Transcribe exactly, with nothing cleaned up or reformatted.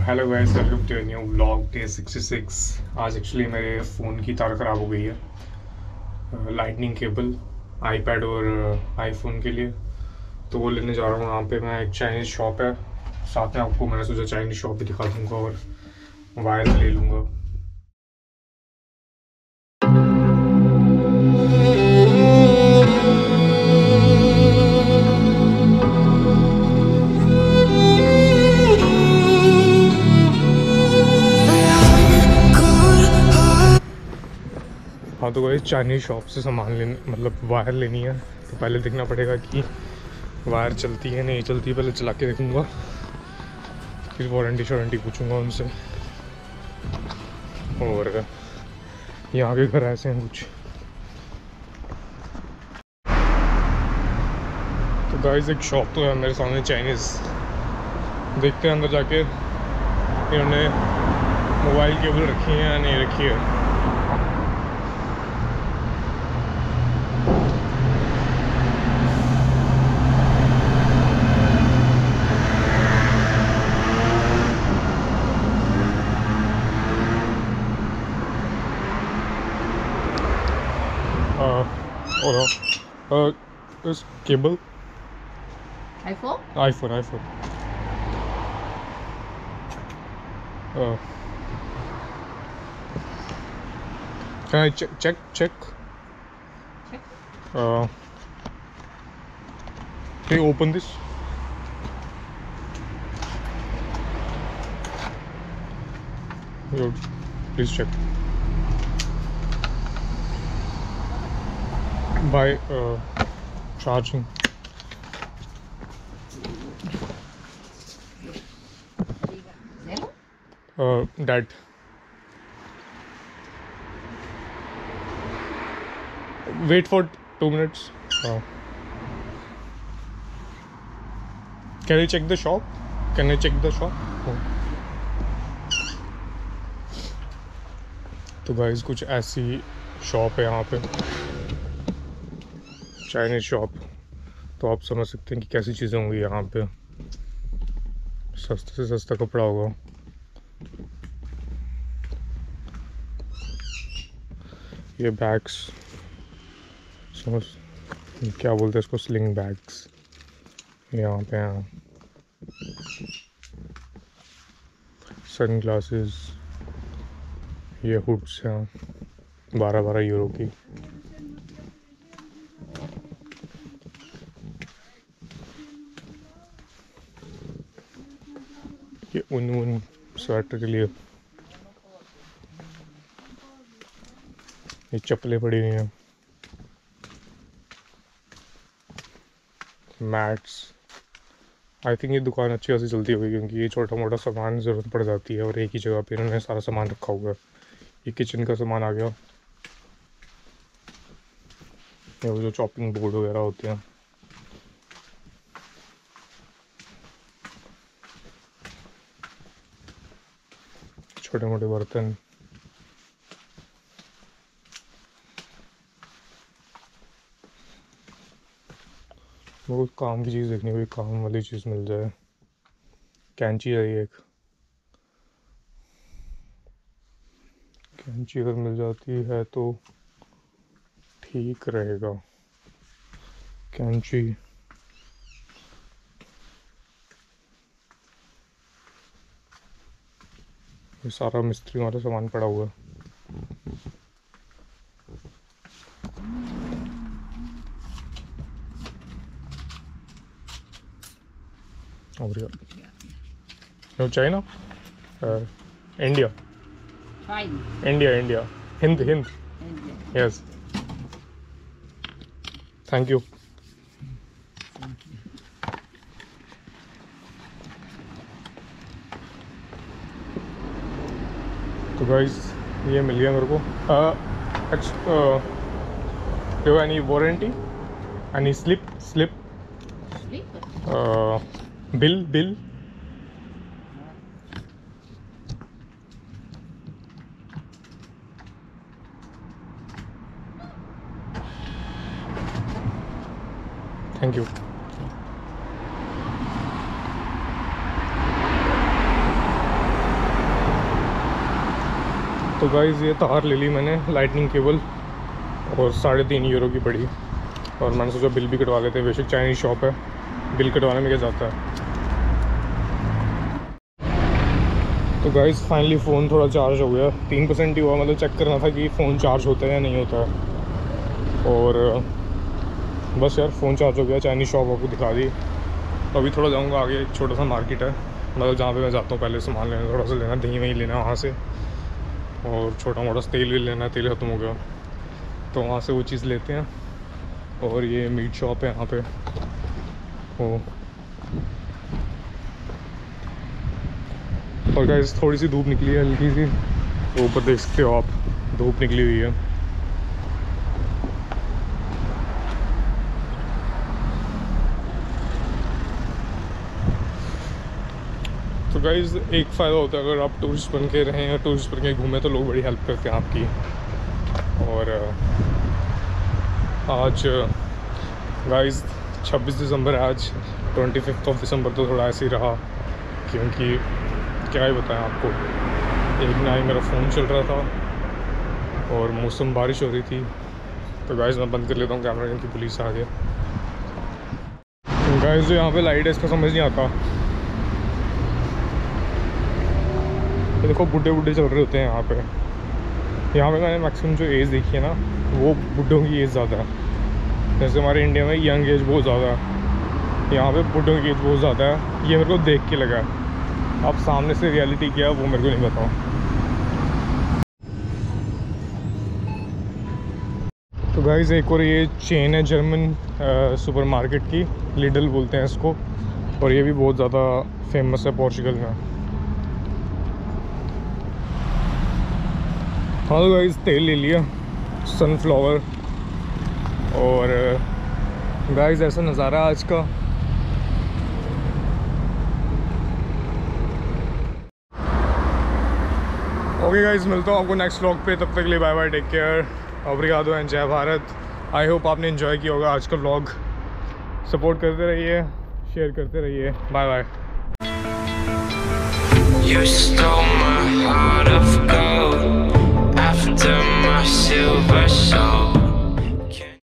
Hello guys, welcome to new vlog day sixty six. आज actually मेरे phone की तार ख़राब हो गई है, लाइटनिंग केबल आईपैड और आईफोन के लिए। तो वो लेने जा रहा हूँ। वहाँ पे मैं एक चाइनीज़ शॉप है, साथ में आपको मैंने सोचा चाइनीज़ शॉप भी दिखा दूँगा और वायर ले लूँगा। हाँ तो भाई चाइनीज़ शॉप से सामान लेने मतलब वायर लेनी है, तो पहले देखना पड़ेगा कि वायर चलती है नहीं चलती है। पहले चला के देखूँगा, फिर वारंटी शारंटी पूछूँगा उनसे। और यहाँ के घर ऐसे हैं कुछ। तो गाइस एक शॉप तो है मेरे सामने चाइनीज़, देखते हैं अंदर जाके इन्होंने मोबाइल केबल रखी है या नहीं रखी है। और इस cable iPhone? IPhone iPhone Uh, can I check check check? Check. Uh, can you open this? Yo, please check. By uh, charging. Uh, that. Wait for two minutes. Uh, can I check the shop? Can I check the shop? Oh. तो guys कुछ ऐसी shop है यहाँ पे, Chinese shop. तो आप समझ सकते हैं कि कैसी चीज़ें होंगी यहाँ पे। सस्ते से सस्ता कपड़ा होगा। ये बैग्स समझ क्या बोलते हैं इसको, स्लिंग बैग्स यहाँ पे हैं। सन ग्लासेस, ये हुड्स हैं बारह बारह यूरो की। ये ऊन ऊन स्वेटर के लिए। ये चप्पलें पड़ी हुई हैं, मैट्स। आई थिंक ये दुकान अच्छी खासी चलती होगी, क्योंकि ये छोटा मोटा सामान ज़रूरत पड़ जाती है और एक ही जगह पे इन्होंने सारा सामान रखा हुआ है। ये किचन का सामान आ गया, ये वो जो चॉपिंग बोर्ड वगैरह होते हैं। छोटे मोटे बर्तन। बहुत काम की चीज़ देखनी, कोई काम वाली चीज़ मिल जाए। कैंची है एक, कैंची अगर मिल जाती है तो ठीक रहेगा। कैंची ये सारा मिस्त्री वाला सामान पड़ा हुआ है। और no China, India China. India India Hind Hind India. Yes, thank you. तो गाइस ये मिल गया मेरे को। Do any warranty, any slip slip Sleeper. Bill bill thank you. तो गाइस ये तार ले ली मैंने, लाइटनिंग केबल, और साढ़े तीन यूरो की पड़ी। और मैंने सोचा बिल भी कटवा लेते हैं, बेशक चाइनीज़ शॉप है, बिल कटवाने में क्या जाता है। तो गाइस फाइनली फ़ोन थोड़ा चार्ज हो गया, तीन परसेंट ही हुआ, मतलब चेक करना था कि फ़ोन चार्ज होता है या नहीं होता है। और बस यार फ़ोन चार्ज हो गया, चाइनीज़ शॉप आपको दिखा दी। तो अभी थोड़ा जाऊंगा आगे, एक छोटा सा मार्केट है, मतलब जहाँ पे मैं जाता हूँ पहले सामान लेना, थोड़ा सा लेना, दही वही लेना वहाँ से, और छोटा मोटा तेल भी लेना, तेल ख़त्म हो गया तो वहाँ से वो चीज़ लेते हैं। और ये मीट शॉप है यहाँ पे। ओ और गाइस थोड़ी सी धूप निकली है, हल्की सी, तो ऊपर देख सकते हो आप, धूप निकली हुई है। तो गाइस एक फ़ायदा होता है, अगर आप टूरिस्ट बन के रहें या टूरिस्ट बन के घूमें तो लोग बड़ी हेल्प करते हैं आपकी। और आज गाइस छब्बीस दिसंबर है आज, ट्वेंटी फिफ्थ ऑफ दिसंबर तो थोड़ा ऐसे ही रहा, क्योंकि क्या ही बताएं आपको, एक ना ही मेरा फ़ोन चल रहा था और मौसम बारिश हो रही थी। तो गाइस मैं बंद कर लेता हूँ कैमरा, क्योंकि पुलिस आ गया। गाइस जो यहाँ पे लाइट है इसका समझ नहीं आता, तो देखो बुढ़े बुढ़े चल रहे होते हैं यहाँ पे। यहाँ पे मैंने मैक्सिमम जो एज देखी है ना, वो बुढ़ों की एज ज़्यादा है। जैसे हमारे इंडिया में यंग एज बहुत ज़्यादा है, यहाँ पे बुढ़ों की एज बहुत ज़्यादा है। ये मेरे को देख के लगा, अब सामने से रियलिटी क्या है वो मेरे को नहीं पता। तो गाइस एक और ये चेन है जर्मन सुपरमार्केट की, लिडल बोलते हैं इसको, और ये भी बहुत ज़्यादा फेमस है पोर्चुगल में। हाँ तो गाइस तेल ले लिया, सनफ्लावर, और गाइस ऐसा नज़ारा आज का। ओके गाइस मिलता हूँ आपको नेक्स्ट व्लॉग पे, तब तक के लिए बाय बाय, टेक केयर, ओब्रिगादो एंड जय भारत। आई होप आपने एंजॉय किया होगा आज का व्लॉग। सपोर्ट करते रहिए, शेयर करते रहिए, bye bye. You stole my heart of gold after my silver soul.